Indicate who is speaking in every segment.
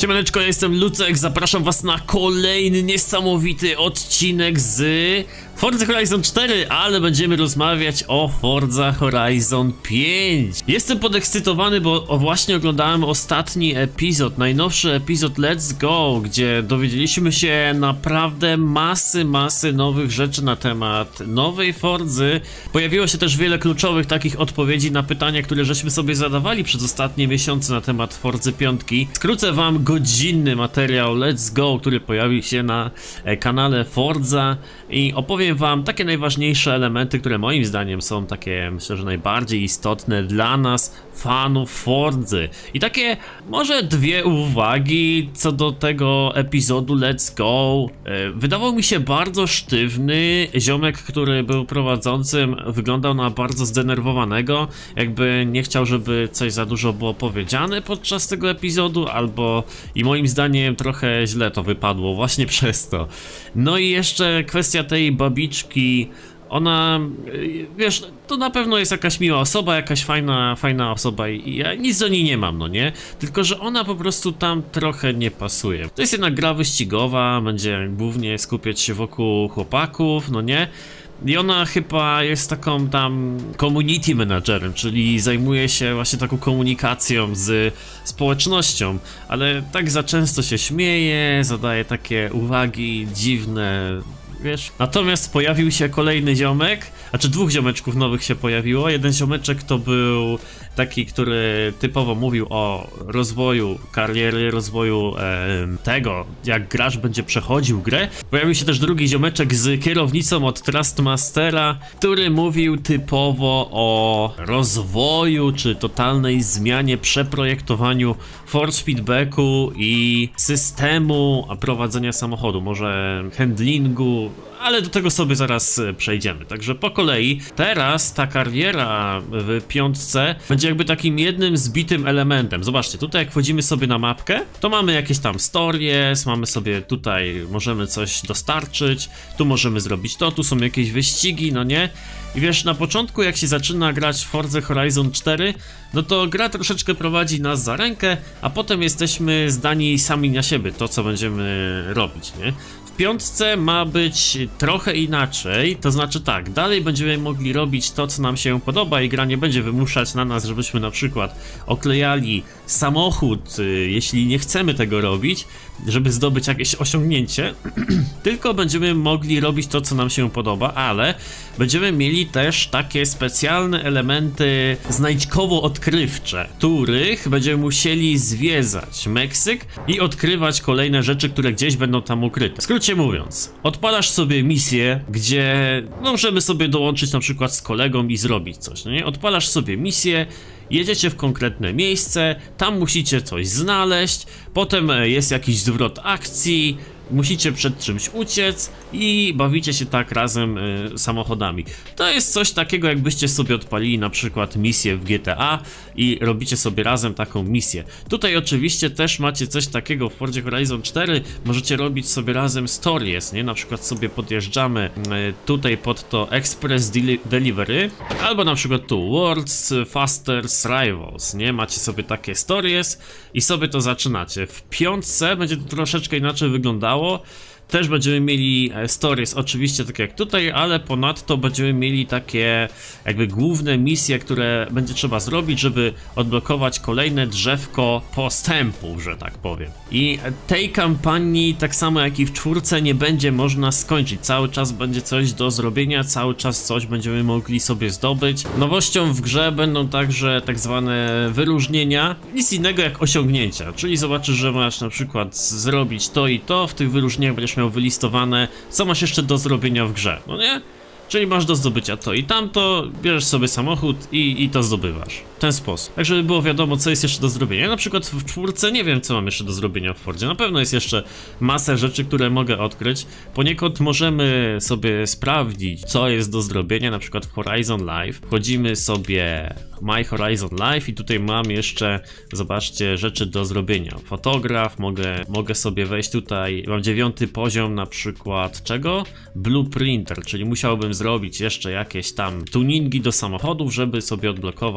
Speaker 1: Siemaneczko, ja jestem Lucek, zapraszam was na kolejny niesamowity odcinek z Forza Horizon 4, ale będziemy rozmawiać o Forza Horizon 5. Jestem podekscytowany, bo właśnie oglądałem ostatni epizod, najnowszy epizod Let's Go, gdzie dowiedzieliśmy się naprawdę masy nowych rzeczy na temat nowej Forzy. Pojawiło się też wiele kluczowych takich odpowiedzi na pytania, które żeśmy sobie zadawali przez ostatnie miesiące na temat Forzy 5. Skrócę wam godzinny materiał Let's Go, który pojawi się na kanale Forza i opowiem wam takie najważniejsze elementy, które moim zdaniem są takie, myślę, że najbardziej istotne dla nas, fanów Forzy. I takie może dwie uwagi co do tego epizodu Let's Go. Wydawał mi się bardzo sztywny. Ziomek, który był prowadzącym, wyglądał na bardzo zdenerwowanego, jakby nie chciał, żeby coś za dużo było powiedziane podczas tego epizodu, albo i moim zdaniem trochę źle to wypadło właśnie przez to. No i jeszcze kwestia tej babiczki. Ona, wiesz, to na pewno jest jakaś miła osoba, jakaś fajna osoba i ja nic do niej nie mam, no nie? Tylko że ona po prostu tam trochę nie pasuje. To jest jednak gra wyścigowa, będzie głównie skupiać się wokół chłopaków, no nie? I ona chyba jest taką tam community managerem, czyli zajmuje się właśnie taką komunikacją z społecznością, ale tak za często się śmieje, zadaje takie uwagi dziwne, wiesz. Natomiast pojawił się kolejny ziomek, znaczy dwóch ziomeczków nowych się pojawiło. Jeden ziomeczek to był taki, który typowo mówił o rozwoju kariery, rozwoju tego, jak gracz będzie przechodził grę. Pojawił się też drugi ziomeczek z kierownicą od Trustmastera, który mówił typowo o rozwoju, czy totalnej zmianie, przeprojektowaniu force feedbacku i systemu prowadzenia samochodu, może handlingu, ale do tego sobie zaraz przejdziemy. Także po kolei, teraz ta kariera w piątce będzie jakby takim jednym zbitym elementem. Zobaczcie, tutaj jak wchodzimy sobie na mapkę, to mamy jakieś tam stories, mamy sobie tutaj, możemy coś dostarczyć, tu możemy zrobić to, tu są jakieś wyścigi, no nie? I wiesz, na początku jak się zaczyna grać w Forza Horizon 4, no to gra troszeczkę prowadzi nas za rękę, a potem jesteśmy zdani sami na siebie, to co będziemy robić, nie? W piątce ma być trochę inaczej, to znaczy tak, dalej będziemy mogli robić to, co nam się podoba i gra nie będzie wymuszać na nas, żebyśmy na przykład oklejali samochód, jeśli nie chcemy tego robić, żeby zdobyć jakieś osiągnięcie, tylko będziemy mogli robić to, co nam się podoba, ale będziemy mieli też takie specjalne elementy znajdźkowo-odkrywcze, których będziemy musieli zwiedzać Meksyk i odkrywać kolejne rzeczy, które gdzieś będą tam ukryte. W skrócie mówiąc, odpalasz sobie misję, gdzie możemy sobie dołączyć na przykład z kolegą i zrobić coś, no nie? Odpalasz sobie misję, jedziecie w konkretne miejsce, tam musicie coś znaleźć, potem jest jakiś zwrot akcji, musicie przed czymś uciec i bawicie się tak razem samochodami. To jest coś takiego, jakbyście sobie odpalili na przykład misję w GTA i robicie sobie razem taką misję. Tutaj oczywiście też macie coś takiego w Forzie Horizon 4, możecie robić sobie razem stories, nie? Na przykład sobie podjeżdżamy tutaj pod to Express Delivery, albo na przykład tu World's Fastest Rivals, nie? Macie sobie takie stories i sobie to zaczynacie. W piątce będzie to troszeczkę inaczej wyglądało. Też będziemy mieli stories, oczywiście tak jak tutaj, ale ponadto będziemy mieli takie jakby główne misje, które będzie trzeba zrobić, żeby odblokować kolejne drzewko postępu, że tak powiem. I tej kampanii, tak samo jak i w czwórce, nie będzie można skończyć. Cały czas będzie coś do zrobienia, cały czas coś będziemy mogli sobie zdobyć. Nowością w grze będą także tak zwane wyróżnienia, nic innego jak osiągnięcia, czyli zobaczysz, że masz na przykład zrobić to i to, w tych wyróżnieniach będziesz miał wylistowane, co masz jeszcze do zrobienia w grze, no nie? Czyli masz do zdobycia to i tamto, bierzesz sobie samochód i to zdobywasz. W ten sposób. Tak, żeby było wiadomo, co jest jeszcze do zrobienia. Ja na przykład w czwórce nie wiem, co mam jeszcze do zrobienia w Fordzie. Na pewno jest jeszcze masę rzeczy, które mogę odkryć. Poniekąd możemy sobie sprawdzić, co jest do zrobienia, na przykład w Horizon Live. Wchodzimy sobie My Horizon Live i tutaj mam jeszcze, zobaczcie, rzeczy do zrobienia. Fotograf, mogę sobie wejść tutaj, mam 9 poziom na przykład czego? Blueprinter, czyli musiałbym zrobić jeszcze jakieś tam tuningi do samochodów, żeby sobie odblokować to.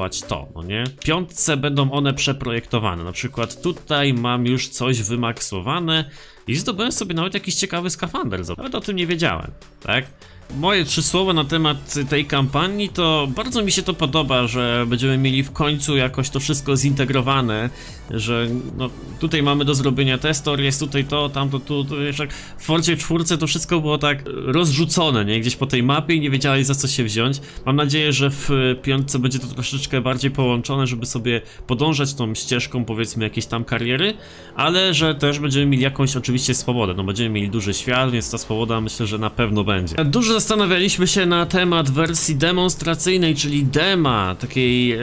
Speaker 1: to, no nie? W piątce będą one przeprojektowane, na przykład tutaj mam już coś wymaksowane i zdobyłem sobie nawet jakiś ciekawy skafander, nawet o tym nie wiedziałem, tak? Moje 3 słowa na temat tej kampanii to bardzo mi się to podoba, że będziemy mieli w końcu jakoś to wszystko zintegrowane, że no tutaj mamy do zrobienia te story, jest tutaj to, tamto, tu jeszcze w Fordzie 4 to wszystko było tak rozrzucone, nie? Gdzieś po tej mapie i nie wiedziałeś za co się wziąć. Mam nadzieję, że w piątce będzie to troszeczkę bardziej połączone, żeby sobie podążać tą ścieżką, powiedzmy, jakiejś tam kariery, ale że też będziemy mieli jakąś oczywiście swobodę, no będziemy mieli duży świat, więc ta swoboda myślę, że na pewno będzie. Dużo zastanawialiśmy się na temat wersji demonstracyjnej, czyli dema, takiej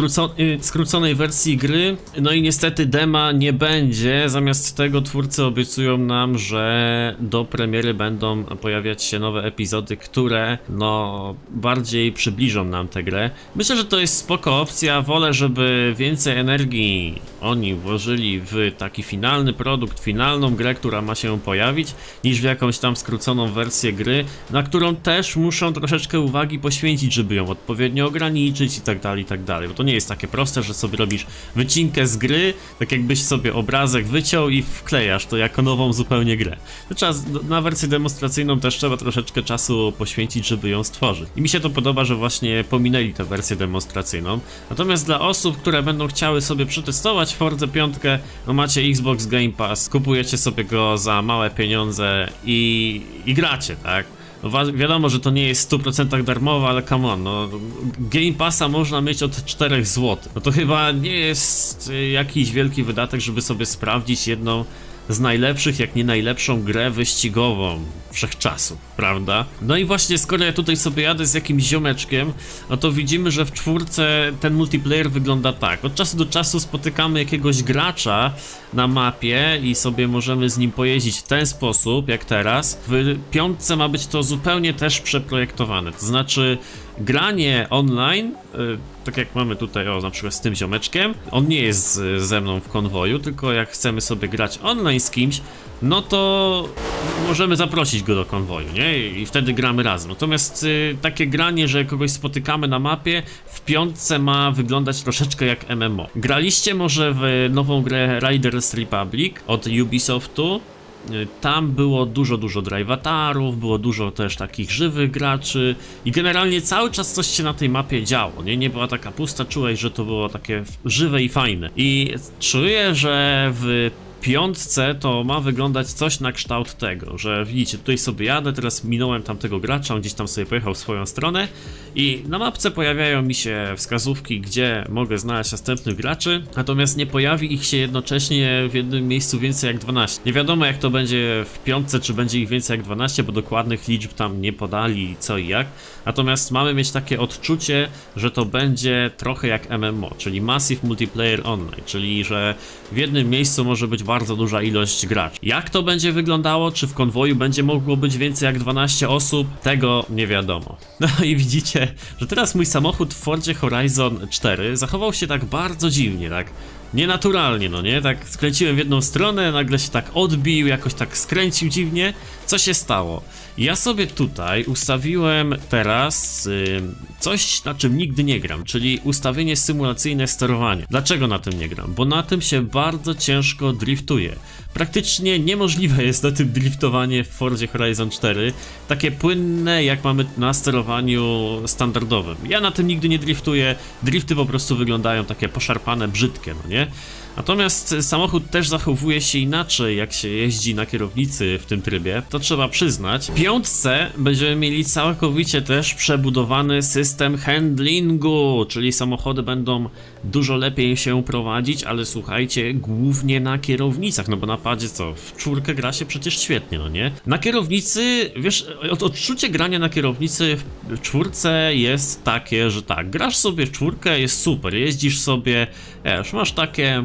Speaker 1: skróconej wersji gry, no i niestety dema nie będzie, zamiast tego twórcy obiecują nam, że do premiery będą pojawiać się nowe epizody, które no bardziej przybliżą nam tę grę. Myślę, że to jest spoko opcja, wolę, żeby więcej energii oni włożyli w taki finalny produkt, finalną grę, która ma się pojawić, niż w jakąś tam skróconą wersję gry, na którą też muszą troszeczkę uwagi poświęcić, żeby ją odpowiednio ograniczyć i tak dalej, bo to nie jest takie proste, że sobie robisz wycinkę z gry, tak jakbyś sobie obrazek wyciął i wklejasz to jako nową zupełnie grę. To trzeba, na wersję demonstracyjną też trzeba troszeczkę czasu poświęcić, żeby ją stworzyć. I mi się to podoba, że właśnie pominęli tę wersję demonstracyjną. Natomiast dla osób, które będą chciały sobie przetestować Forza 5, no macie Xbox Game Pass, kupujecie sobie go za małe pieniądze i gracie, tak? No wiadomo, że to nie jest w 100% darmowe, ale come on, no Game Passa można mieć od 4 zł. No to chyba nie jest jakiś wielki wydatek, żeby sobie sprawdzić jedną z najlepszych, jak nie najlepszą grę wyścigową wszechczasów, prawda? No i właśnie skoro ja tutaj sobie jadę z jakimś ziomeczkiem, no to widzimy, że w 4 ten multiplayer wygląda tak. Od czasu do czasu spotykamy jakiegoś gracza na mapie i sobie możemy z nim pojeździć w ten sposób, jak teraz. W 5 ma być to zupełnie też przeprojektowane, to znaczy granie online, tak jak mamy tutaj, o, na przykład z tym ziomeczkiem, on nie jest ze mną w konwoju, tylko jak chcemy sobie grać online z kimś, no to możemy zaprosić go do konwoju, nie? I wtedy gramy razem. Natomiast takie granie, że kogoś spotykamy na mapie, w 5 ma wyglądać troszeczkę jak MMO. Graliście może w nową grę Riders Republic od Ubisoftu? Tam było dużo drive'atarów, było dużo też takich żywych graczy i generalnie cały czas coś się na tej mapie działo, nie była taka pusta, czułeś, że to było takie żywe i fajne. I czuję, że w 5 to ma wyglądać coś na kształt tego, że widzicie, tutaj sobie jadę, teraz minąłem tamtego gracza, on gdzieś tam sobie pojechał w swoją stronę i na mapce pojawiają mi się wskazówki, gdzie mogę znaleźć następnych graczy, natomiast nie pojawi ich się jednocześnie w jednym miejscu więcej jak 12. Nie wiadomo, jak to będzie w 5, czy będzie ich więcej jak 12, bo dokładnych liczb tam nie podali co i jak, natomiast mamy mieć takie odczucie, że to będzie trochę jak MMO, czyli Massive Multiplayer Online, czyli że w jednym miejscu może być bardzo duża ilość graczy. Jak to będzie wyglądało? Czy w konwoju będzie mogło być więcej jak 12 osób? Tego nie wiadomo. No i widzicie, że teraz mój samochód w Fordzie Horizon 4 zachował się tak bardzo dziwnie, tak nienaturalnie, no nie? Tak skręciłem w jedną stronę, nagle się tak odbił, jakoś tak skręcił dziwnie. Co się stało? Ja sobie tutaj ustawiłem teraz coś, na czym nigdy nie gram, czyli ustawienie symulacyjne sterowania. Dlaczego na tym nie gram? Bo na tym się bardzo ciężko driftuje. Praktycznie niemożliwe jest na tym driftowanie w Forzie Horizon 4, takie płynne jak mamy na sterowaniu standardowym. Ja na tym nigdy nie driftuję, drifty po prostu wyglądają takie poszarpane, brzydkie, no nie? Natomiast samochód też zachowuje się inaczej, jak się jeździ na kierownicy w tym trybie, to trzeba przyznać. W 5 będziemy mieli całkowicie też przebudowany system handlingu, czyli samochody będą dużo lepiej się prowadzić, ale słuchajcie, głównie na kierownicach, no bo na padzie co, w 4 gra się przecież świetnie, no nie? Na kierownicy, wiesz, odczucie grania na kierownicy w 4 jest takie, że tak, grasz sobie w 4, jest super, jeździsz sobie, wiesz, masz takie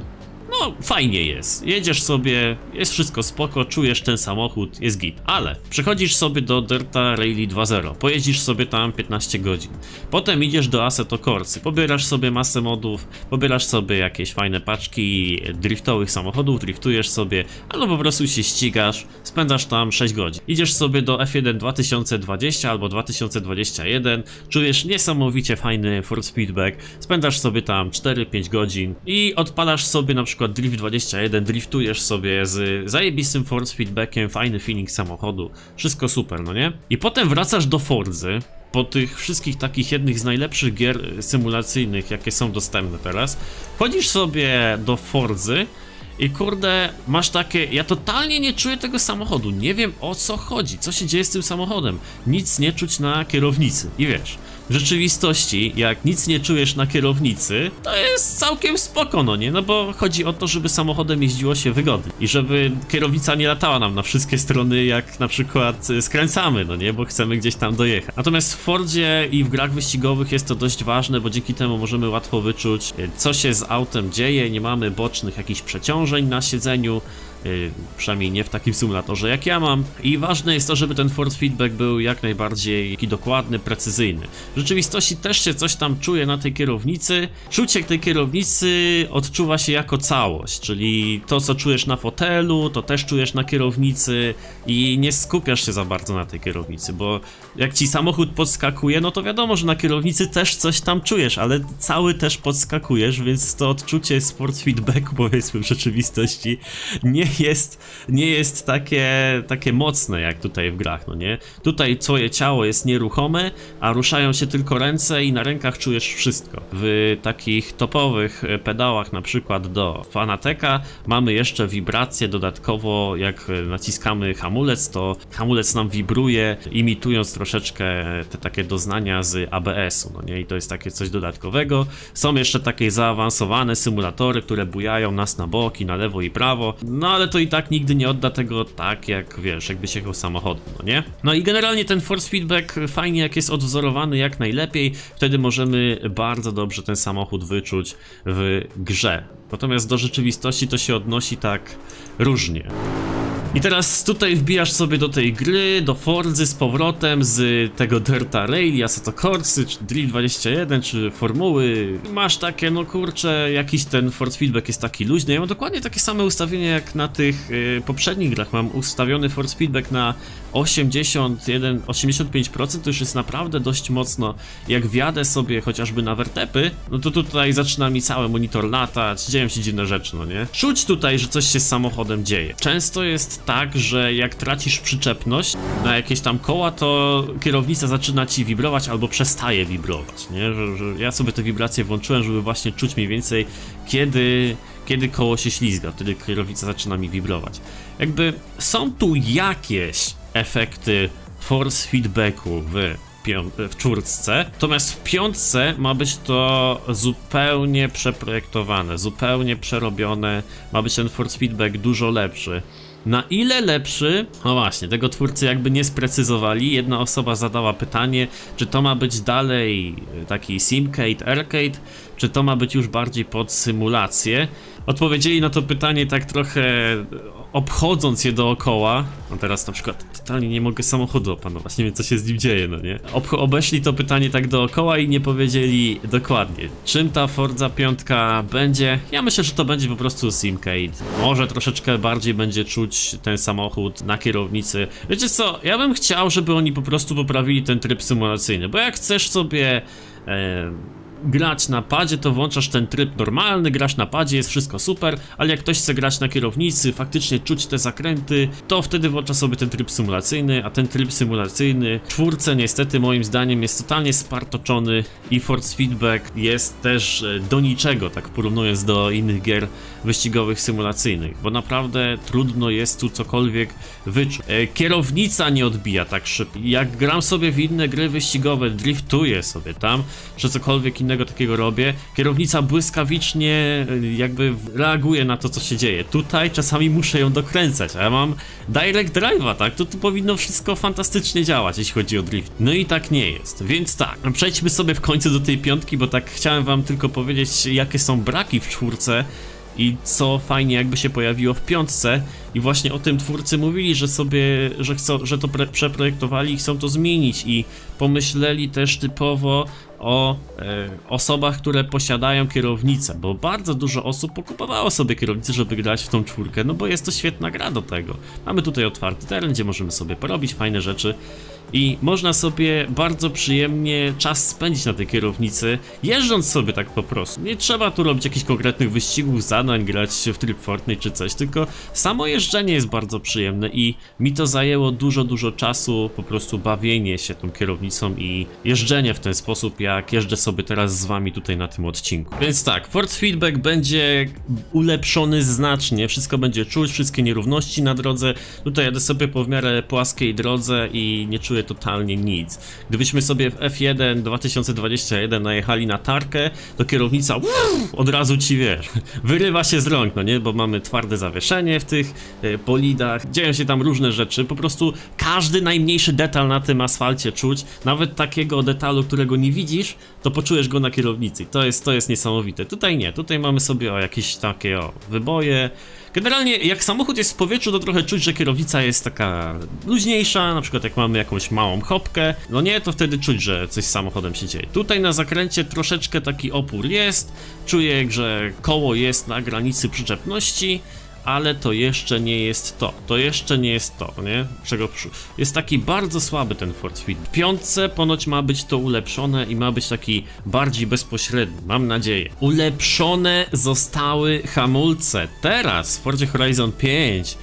Speaker 1: no fajnie jest. Jedziesz sobie, jest wszystko spoko, czujesz ten samochód, jest git. Ale przechodzisz sobie do Dirta Rally 2.0, pojeździsz sobie tam 15 godzin. Potem idziesz do Assetto Corsy, pobierasz sobie masę modów, pobierasz sobie jakieś fajne paczki driftowych samochodów, driftujesz sobie, albo po prostu się ścigasz, spędzasz tam 6 godzin. Idziesz sobie do F1 2020 albo 2021, czujesz niesamowicie fajny force feedback, spędzasz sobie tam 4-5 godzin i odpalasz sobie na przykład Drift 21, driftujesz sobie z zajebistym force feedbackiem, fajny feeling samochodu, wszystko super, no nie? I potem wracasz do Forzy, po tych wszystkich takich jednych z najlepszych gier symulacyjnych, jakie są dostępne teraz, wchodzisz sobie do Forzy i kurde, masz takie, ja totalnie nie czuję tego samochodu, nie wiem o co chodzi, co się dzieje z tym samochodem, nic nie czuć na kierownicy i wiesz, w rzeczywistości, jak nic nie czujesz na kierownicy, to jest całkiem spoko, no nie? No bo chodzi o to, żeby samochodem jeździło się wygodnie i żeby kierownica nie latała nam na wszystkie strony, jak na przykład skręcamy, no nie? Bo chcemy gdzieś tam dojechać. Natomiast w Fordzie i w grach wyścigowych jest to dość ważne, bo dzięki temu możemy łatwo wyczuć, co się z autem dzieje, nie mamy bocznych jakichś przeciążeń na siedzeniu, przynajmniej nie w takim symulatorze jak ja mam. I ważne jest to, żeby ten force feedback był jak najbardziej dokładny, precyzyjny. W rzeczywistości też się coś tam czuje na tej kierownicy. Czucie tej kierownicy odczuwa się jako całość, czyli to co czujesz na fotelu, to też czujesz na kierownicy i nie skupiasz się za bardzo na tej kierownicy, bo jak ci samochód podskakuje, no to wiadomo, że na kierownicy też coś tam czujesz, ale cały też podskakujesz, więc to odczucie z force feedbacku, powiedzmy, w rzeczywistości nie jest takie mocne jak tutaj w grach, no nie? Tutaj twoje ciało jest nieruchome, a ruszają się tylko ręce i na rękach czujesz wszystko. W takich topowych pedałach, na przykład do Fanateka, mamy jeszcze wibracje dodatkowo, jak naciskamy hamulec, to hamulec nam wibruje, imitując troszeczkę te takie doznania z ABS-u, no nie? I to jest takie coś dodatkowego. Są jeszcze takie zaawansowane symulatory, które bujają nas na boki, na lewo i prawo, no ale to i tak nigdy nie odda tego tak, jak wiesz, jakbyś jechał samochodem, no nie? No i generalnie ten force feedback fajnie, jak jest odwzorowany jak najlepiej, wtedy możemy bardzo dobrze ten samochód wyczuć w grze. Natomiast do rzeczywistości to się odnosi tak różnie. I teraz tutaj wbijasz sobie do tej gry, do Forzy z powrotem, z tego Dirta Rally, Assetto Corsy, czy Drift 21, czy Formuły. Masz takie, no kurczę, jakiś ten force feedback jest taki luźny. Ja mam dokładnie takie same ustawienie jak na tych poprzednich grach. Mam ustawiony force feedback na 85%, to już jest naprawdę dość mocno. Jak wjadę sobie chociażby na wertepy, no to tutaj zaczyna mi cały monitor latać, dzieją się dziwne rzeczy, no nie? Czuć tutaj, że coś się z samochodem dzieje. Często jest tak, że jak tracisz przyczepność na jakieś tam koła, to kierownica zaczyna ci wibrować albo przestaje wibrować, nie? Że ja sobie te wibracje włączyłem, żeby właśnie czuć mniej więcej, kiedy koło się ślizga, wtedy kierownica zaczyna mi wibrować. Jakby są tu jakieś efekty force feedbacku w czwórce, natomiast w piątce ma być to zupełnie przeprojektowane, zupełnie przerobione, ma być ten force feedback dużo lepszy. Na ile lepszy? No właśnie, tego twórcy jakby nie sprecyzowali. Jedna osoba zadała pytanie, czy to ma być dalej taki simcade, arcade, czy to ma być już bardziej pod symulację. Odpowiedzieli na to pytanie tak trochę obchodząc je dookoła. No teraz na przykład totalnie nie mogę samochodu opanować, nie wiem co się z nim dzieje, no nie? Obeszli to pytanie tak dookoła i nie powiedzieli dokładnie, czym ta Forza 5 będzie. Ja myślę, że to będzie po prostu simcade. Może troszeczkę bardziej będzie czuć ten samochód na kierownicy. Wiecie co, ja bym chciał, żeby oni po prostu poprawili ten tryb symulacyjny, bo jak chcesz sobie grać na padzie, to włączasz ten tryb normalny, grasz na padzie, jest wszystko super, ale jak ktoś chce grać na kierownicy, faktycznie czuć te zakręty, to wtedy włącza sobie ten tryb symulacyjny, a ten tryb symulacyjny w czwórce niestety moim zdaniem jest totalnie spartoczony i force feedback jest też do niczego, tak porównując do innych gier wyścigowych symulacyjnych, bo naprawdę trudno jest tu cokolwiek wyczuć. Kierownica nie odbija tak szybko. Jak gram sobie w inne gry wyścigowe, driftuję sobie tam, czy cokolwiek innego takiego robię, kierownica błyskawicznie jakby reaguje na to, co się dzieje. Tutaj czasami muszę ją dokręcać, a ja mam direct drive'a, tak? To tu powinno wszystko fantastycznie działać, jeśli chodzi o drift. No i tak nie jest, więc tak, przejdźmy sobie w końcu do tej piątki, bo tak chciałem wam tylko powiedzieć, jakie są braki w czwórce, i co fajnie jakby się pojawiło w piątce. I właśnie o tym twórcy mówili, że że to przeprojektowali i chcą to zmienić i pomyśleli też typowo o osobach, które posiadają kierownicę, bo bardzo dużo osób pokupowało sobie kierownicę, żeby grać w tą czwórkę, no bo jest to świetna gra do tego. Mamy tutaj otwarty teren, gdzie możemy sobie porobić fajne rzeczy i można sobie bardzo przyjemnie czas spędzić na tej kierownicy, jeżdżąc sobie tak po prostu. Nie trzeba tu robić jakichś konkretnych wyścigów, zadań, grać w tryb Fortnite czy coś, tylko samo jeżdżenie jest bardzo przyjemne i mi to zajęło dużo czasu, po prostu bawienie się tą kierownicą i jeżdżenie w ten sposób, jak jeżdżę sobie teraz z wami tutaj na tym odcinku. Więc tak, force feedback będzie ulepszony znacznie, wszystko będzie czuć, wszystkie nierówności na drodze. Tutaj jadę sobie po w miarę płaskiej drodze i nie czuję totalnie nic. Gdybyśmy sobie w F1 2021 najechali na tarkę, to kierownica od razu ci, wiesz, wyrywa się z rąk, no nie? Bo mamy twarde zawieszenie w tych bolidach, dzieją się tam różne rzeczy, po prostu każdy najmniejszy detal na tym asfalcie czuć, nawet takiego detalu, którego nie widzisz, to poczujesz go na kierownicy. To jest niesamowite. Tutaj nie, tutaj mamy sobie jakieś takie wyboje. Generalnie jak samochód jest w powietrzu, to trochę czuć, że kierownica jest taka luźniejsza, na przykład jak mamy jakąś małą chopkę, no nie, to wtedy czuć, że coś z samochodem się dzieje. Tutaj na zakręcie troszeczkę taki opór jest, czuję, że koło jest na granicy przyczepności, ale to jeszcze nie jest to, nie? Jest taki bardzo słaby ten force feed. W piątce ponoć ma być to ulepszone i ma być taki bardziej bezpośredni, mam nadzieję. Ulepszone zostały hamulce. Teraz w Forzie Horizon 5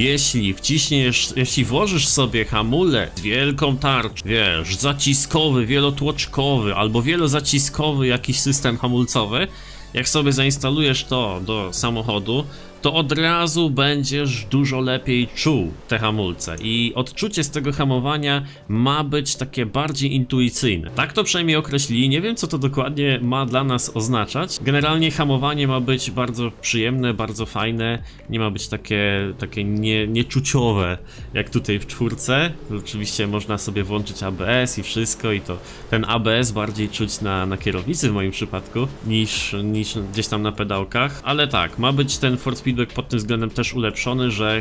Speaker 1: jeśli włożysz sobie hamulec, wielką tarczę, wiesz, zaciskowy, wielotłoczkowy albo wielozaciskowy jakiś system hamulcowy, jak sobie zainstalujesz to do samochodu, to od razu będziesz dużo lepiej czuł te hamulce i odczucie z tego hamowania ma być takie bardziej intuicyjne. Tak to przynajmniej określili, nie wiem co to dokładnie ma dla nas oznaczać. Generalnie hamowanie ma być bardzo przyjemne, bardzo fajne, nie ma być takie nieczuciowe jak tutaj w czwórce. Oczywiście można sobie włączyć ABS i wszystko i to ten ABS bardziej czuć na kierownicy w moim przypadku niż gdzieś tam na pedałkach, ale tak, ma być ten force feedback pod tym względem też ulepszony, że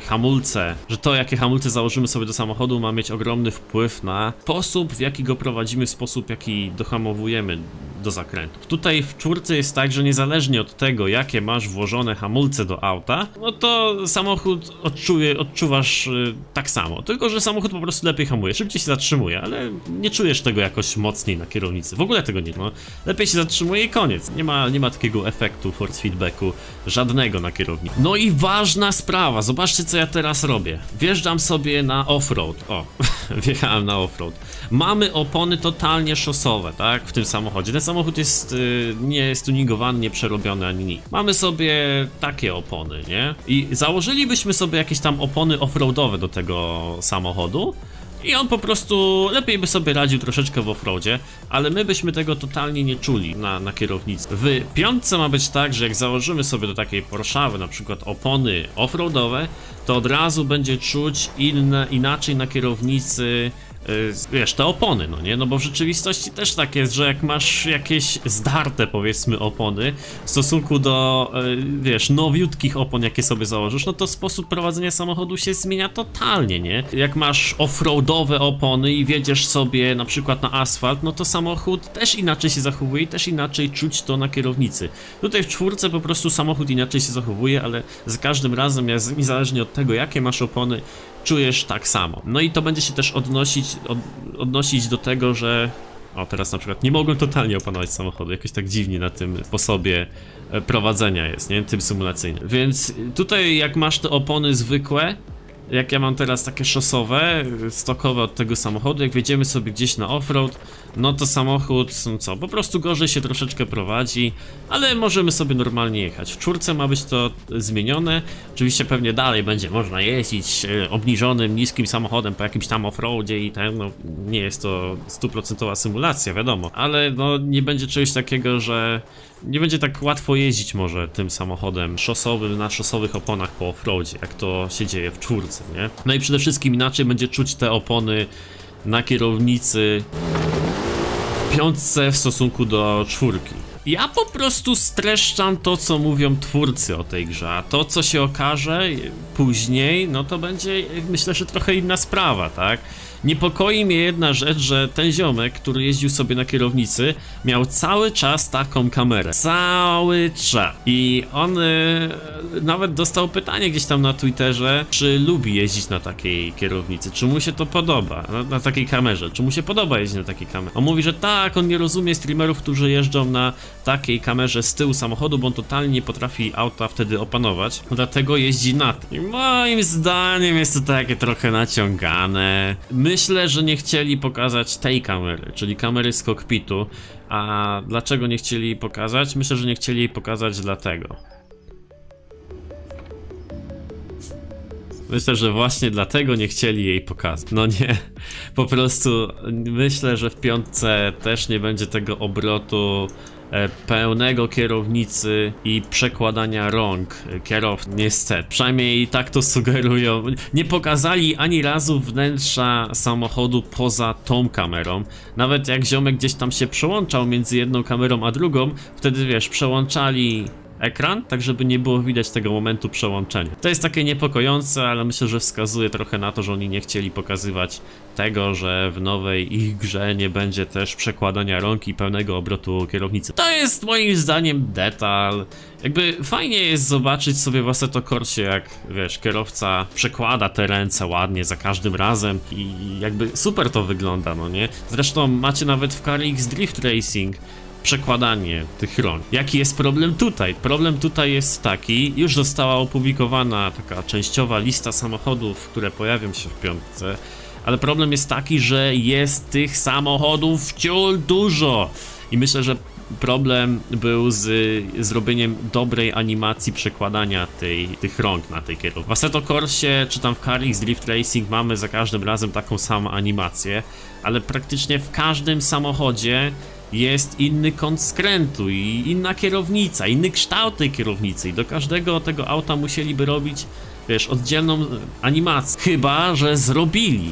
Speaker 1: to jakie hamulce założymy sobie do samochodu ma mieć ogromny wpływ na sposób, w jaki go prowadzimy, sposób, w jaki dohamowujemy do zakrętów. Tutaj w czwórce jest tak, że niezależnie od tego, jakie masz włożone hamulce do auta, no to samochód odczuwasz tak samo, tylko że samochód po prostu lepiej hamuje, szybciej się zatrzymuje, ale nie czujesz tego jakoś mocniej na kierownicy, w ogóle tego nie ma. Lepiej się zatrzymuje i koniec, nie ma takiego efektu force feedbacku żadnego na kierownicy. No i ważna sprawa, zobaczcie co ja teraz robię. Wjeżdżam sobie na offroad, wjechałem na offroad. Mamy opony totalnie szosowe, tak, w tym samochodzie. Ten samochód jest nie jest tuningowany, nie przerobiony ani nic. Mamy sobie takie opony, nie? I założylibyśmy sobie jakieś tam opony offroadowe do tego samochodu i on po prostu lepiej by sobie radził troszeczkę w offroadzie, ale my byśmy tego totalnie nie czuli na kierownicy. W piątce ma być tak, że jak założymy sobie do takiej Porsche na przykład opony offroadowe, to od razu będzie czuć inaczej na kierownicy, wiesz, te opony, no nie? No bo w rzeczywistości też tak jest, że jak masz jakieś zdarte, powiedzmy, opony w stosunku do, wiesz, nowiutkich opon, jakie sobie założysz, no to sposób prowadzenia samochodu się zmienia totalnie, nie? Jak masz offroadowe opony i wjedziesz sobie na przykład na asfalt, no to samochód też inaczej się zachowuje i też inaczej czuć to na kierownicy. Tutaj w czwórce po prostu samochód inaczej się zachowuje, ale za każdym razem, niezależnie od tego, jakie masz opony, czujesz tak samo. No i to będzie się też odnosić do tego, że teraz na przykład nie mogłem totalnie opanować samochodu, jakoś tak dziwnie na tym sposobie prowadzenia jest, nie? Tym symulacyjnym. Więc tutaj jak masz te opony zwykłe, jak ja mam teraz takie szosowe, stokowe od tego samochodu, jak wjedziemy sobie gdzieś na offroad, no to samochód, po prostu gorzej się troszeczkę prowadzi, ale możemy sobie normalnie jechać. W czwórce ma być to zmienione, oczywiście pewnie dalej będzie można jeździć obniżonym, niskim samochodem po jakimś tam offroadzie i no nie jest to 100% symulacja, wiadomo, ale no nie będzie czegoś takiego, że nie będzie tak łatwo jeździć może tym samochodem szosowym na szosowych oponach po offroadzie, jak to się dzieje w czwórce, nie? No i przede wszystkim inaczej będzie czuć te opony na kierownicy w piątce w stosunku do czwórki. Ja po prostu streszczam to, co mówią twórcy o tej grze, a to, co się okaże później, no to będzie, myślę, że trochę inna sprawa, tak? Niepokoi mnie jedna rzecz, że ten ziomek, który jeździł sobie na kierownicy, miał cały czas taką kamerę. Cały czas. I on nawet dostał pytanie gdzieś tam na Twitterze, czy lubi jeździć na takiej kierownicy, czy mu się to podoba, na takiej kamerze, czy mu się podoba jeździć na takiej kamerze. On mówi, że tak, on nie rozumie streamerów, którzy jeżdżą na takiej kamerze z tyłu samochodu, bo on totalnie nie potrafi auta wtedy opanować, dlatego jeździ na tym. I moim zdaniem jest to takie trochę naciągane. Myślę, że nie chcieli pokazać tej kamery, czyli kamery z kokpitu. A dlaczego nie chcieli jej pokazać? Myślę, że nie chcieli jej pokazać dlatego. Myślę, że właśnie dlatego nie chcieli jej pokazać. No nie, po prostu myślę, że w piątce też nie będzie tego obrotu pełnego kierownicy i przekładania rąk kierowcy, niestety. Przynajmniej tak to sugerują. Nie pokazali ani razu wnętrza samochodu poza tą kamerą. Nawet jak ziomek gdzieś tam się przełączał między jedną kamerą a drugą, wtedy wiesz, przełączali ekran, tak żeby nie było widać tego momentu przełączenia. To jest takie niepokojące, ale myślę, że wskazuje trochę na to, że oni nie chcieli pokazywać tego, że w nowej ich grze nie będzie też przekładania rąk i pełnego obrotu kierownicy. To jest moim zdaniem detal. Jakby fajnie jest zobaczyć sobie w Assetto Corsie, jak wiesz, kierowca przekłada te ręce ładnie za każdym razem i jakby super to wygląda, no nie? Zresztą macie nawet w CarX Drift Racing przekładanie tych rąk. Jaki jest problem tutaj? Problem tutaj jest taki, już została opublikowana taka częściowa lista samochodów, które pojawią się w piątce, ale problem jest taki, że jest tych samochodów wciąż dużo i myślę, że problem był z zrobieniem dobrej animacji przekładania tych rąk na tej kierownicy. W Assetto Corsie czy tam w CarX Drift Racing mamy za każdym razem taką samą animację, ale praktycznie w każdym samochodzie jest inny kąt skrętu i inna kierownica, inny kształt tej kierownicy i do każdego tego auta musieliby robić, wiesz, oddzielną animację. Chyba że zrobili.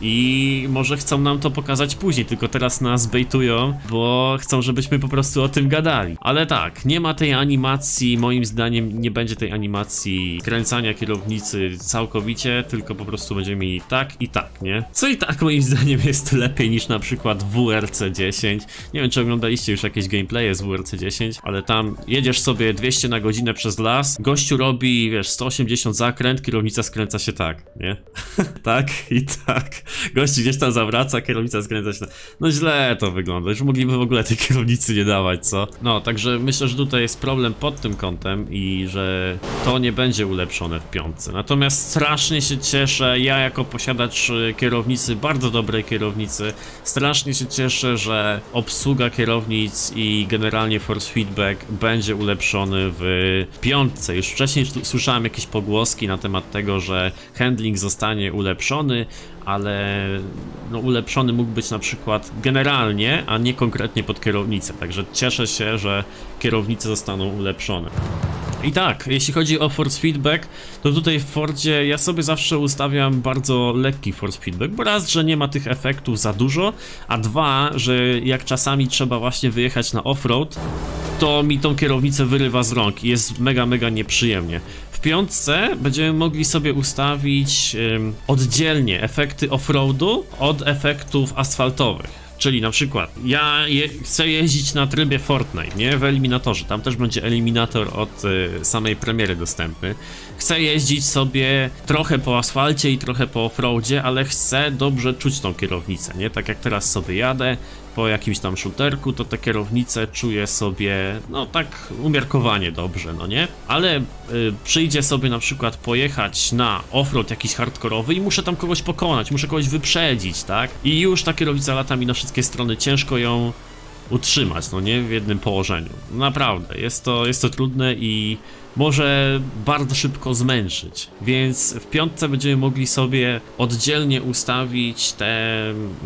Speaker 1: I może chcą nam to pokazać później, tylko teraz nas bejtują, bo chcą, żebyśmy po prostu o tym gadali. Ale tak, nie ma tej animacji, moim zdaniem nie będzie tej animacji skręcania kierownicy całkowicie, tylko po prostu będziemy mieli tak i tak, nie? Co i tak moim zdaniem jest lepiej niż na przykład WRC 10. Nie wiem, czy oglądaliście już jakieś gameplaye z WRC 10, ale tam jedziesz sobie 200 na godzinę przez las, gościu robi, wiesz, 180 zakręt, kierownica skręca się tak, nie? Tak i tak. Gości gdzieś tam zawraca, kierownica skręca się. No źle to wygląda, już mogliby w ogóle tej kierownicy nie dawać, co? No, także myślę, że tutaj jest problem pod tym kątem i że to nie będzie ulepszone w piątce. Natomiast strasznie się cieszę, ja jako posiadacz kierownicy, bardzo dobrej kierownicy, strasznie się cieszę, że obsługa kierownic i generalnie force feedback będzie ulepszony w piątce. Już wcześniej słyszałem jakieś pogłoski na temat tego, że handling zostanie ulepszony, ale no, ulepszony mógł być na przykład generalnie, a nie konkretnie pod kierownicę. Także cieszę się, że kierownice zostaną ulepszone. I tak, jeśli chodzi o force feedback, to tutaj w Fordzie ja sobie zawsze ustawiam bardzo lekki force feedback, bo raz, że nie ma tych efektów za dużo, a dwa, że jak czasami trzeba właśnie wyjechać na offroad, to mi tą kierownicę wyrywa z rąk i jest mega nieprzyjemnie. W piątce będziemy mogli sobie ustawić oddzielnie efekty offroadu od efektów asfaltowych. Czyli na przykład ja chcę jeździć na trybie Fortnite, nie? W eliminatorze, tam też będzie eliminator od samej premiery dostępny. Chcę jeździć sobie trochę po asfalcie i trochę po offroadzie, ale chcę dobrze czuć tą kierownicę, nie? Tak jak teraz sobie jadę po jakimś tam shooterku, to tę kierownicę czuję sobie, no tak umiarkowanie dobrze, no nie? Ale przyjdzie sobie na przykład pojechać na offroad jakiś hardkorowy i muszę tam kogoś pokonać, muszę kogoś wyprzedzić, tak? I już ta kierownica lata mi na wszystkie strony, ciężko ją utrzymać, no nie? W jednym położeniu. Naprawdę, jest to trudne i może bardzo szybko zmęczyć, więc w piątce będziemy mogli sobie oddzielnie ustawić tę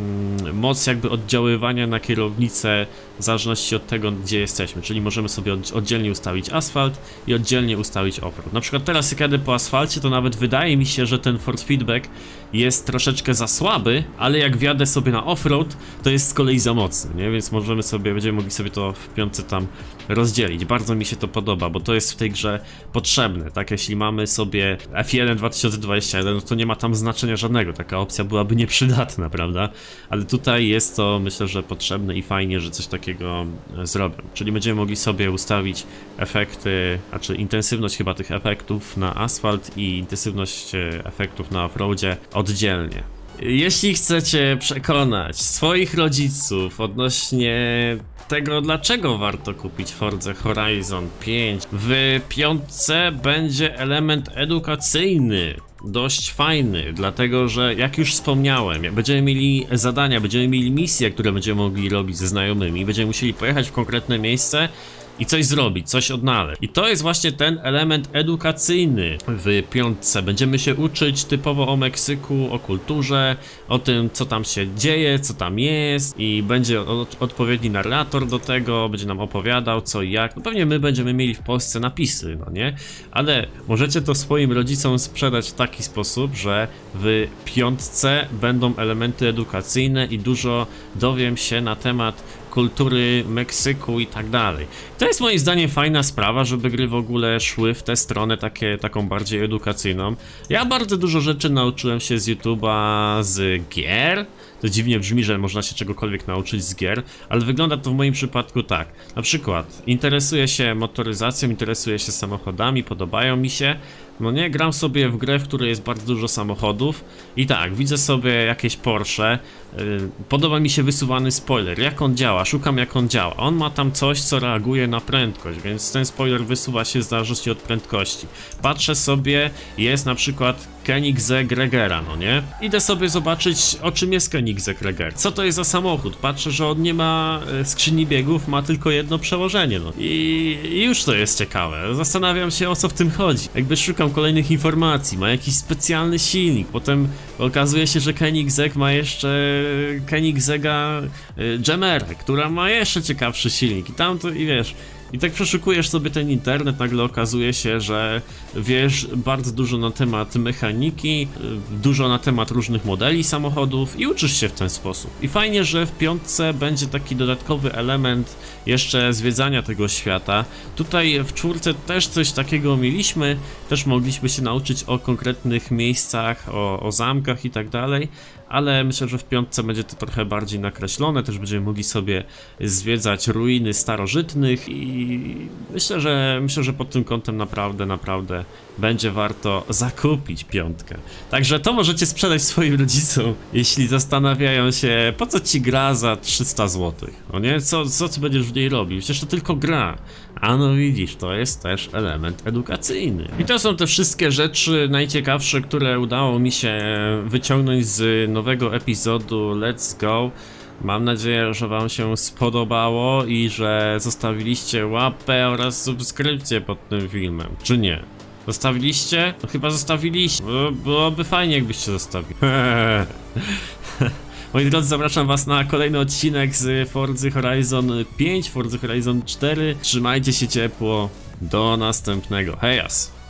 Speaker 1: moc jakby oddziaływania na kierownicę w zależności od tego, gdzie jesteśmy, czyli możemy sobie oddzielnie ustawić asfalt i oddzielnie ustawić offroad. Na przykład teraz jak jadę po asfalcie, to nawet wydaje mi się, że ten force feedback jest troszeczkę za słaby, ale jak wjadę sobie na offroad, to jest z kolei za mocny, nie? Więc będziemy mogli sobie to w piątce tam rozdzielić. Bardzo mi się to podoba, bo to jest w tej grze potrzebne, tak? Jeśli mamy sobie F1 2021, no to nie ma tam znaczenia żadnego, taka opcja byłaby nieprzydatna, prawda? Ale tutaj jest to, myślę, że potrzebne i fajnie, że coś takiego zrobią. Czyli będziemy mogli sobie ustawić efekty, znaczy intensywność chyba tych efektów na asfalt i intensywność efektów na offroadzie oddzielnie. Jeśli chcecie przekonać swoich rodziców odnośnie tego, dlaczego warto kupić Forza Horizon 5, w piątce będzie element edukacyjny, dość fajny, dlatego że jak już wspomniałem, będziemy mieli zadania, będziemy mieli misje, które będziemy mogli robić ze znajomymi, będziemy musieli pojechać w konkretne miejsce i coś zrobić, coś odnaleźć. I to jest właśnie ten element edukacyjny w piątce. Będziemy się uczyć typowo o Meksyku, o kulturze, o tym, co tam się dzieje, co tam jest i będzie odpowiedni narrator do tego, będzie nam opowiadał co i jak. No pewnie my będziemy mieli w Polsce napisy, no nie? Ale możecie to swoim rodzicom sprzedać w taki sposób, że w piątce będą elementy edukacyjne i dużo dowiem się na temat kultury Meksyku i tak dalej. To jest moim zdaniem fajna sprawa, żeby gry w ogóle szły w tę stronę taką bardziej edukacyjną. Ja bardzo dużo rzeczy nauczyłem się z YouTube'a, z gier. To dziwnie brzmi, że można się czegokolwiek nauczyć z gier, ale wygląda to w moim przypadku tak. Na przykład interesuję się motoryzacją, interesuję się samochodami, podobają mi się. No nie, gram sobie w grę, w której jest bardzo dużo samochodów i tak, widzę sobie jakieś Porsche, podoba mi się wysuwany spoiler, jak on działa, szukam jak on działa. On ma tam coś, co reaguje na prędkość, więc ten spoiler wysuwa się w zależności od prędkości. Patrzę sobie, jest na przykład Koenigsegg Regera, no nie? Idę sobie zobaczyć, o czym jest Koenigsegg Reger. Co to jest za samochód? Patrzę, że on nie ma skrzyni biegów, ma tylko jedno przełożenie, no. I już to jest ciekawe. Zastanawiam się, o co w tym chodzi. Jakby szukam kolejnych informacji, ma jakiś specjalny silnik, potem okazuje się, że Koenigsegg ma jeszcze Koenigsegga Gemmerę, która ma jeszcze ciekawszy silnik i tamto, i wiesz... I tak przeszukujesz sobie ten internet, nagle okazuje się, że wiesz bardzo dużo na temat mechaniki, dużo na temat różnych modeli samochodów i uczysz się w ten sposób. I fajnie, że w piątce będzie taki dodatkowy element jeszcze zwiedzania tego świata. Tutaj w czwórce też coś takiego mieliśmy, też mogliśmy się nauczyć o konkretnych miejscach, o zamkach i tak dalej. Ale myślę, że w piątce będzie to trochę bardziej nakreślone, też będziemy mogli sobie zwiedzać ruiny starożytnych i myślę, że pod tym kątem naprawdę będzie warto zakupić piątkę. Także to możecie sprzedać swoim rodzicom, jeśli zastanawiają się, po co ci gra za 300 zł, no nie? Co ty będziesz w niej robił? Przecież to tylko gra. A no widzisz, to jest też element edukacyjny. I to są te wszystkie rzeczy najciekawsze, które udało mi się wyciągnąć z nowego epizodu Let's Go. Mam nadzieję, że wam się spodobało i że zostawiliście łapę oraz subskrypcję pod tym filmem, czy nie? Zostawiliście? No chyba zostawiliście. Byłoby fajnie, jakbyście zostawili. Moi drodzy, zapraszam was na kolejny odcinek z Forza Horizon 5, Forza Horizon 4. Trzymajcie się ciepło. Do następnego. Hejas!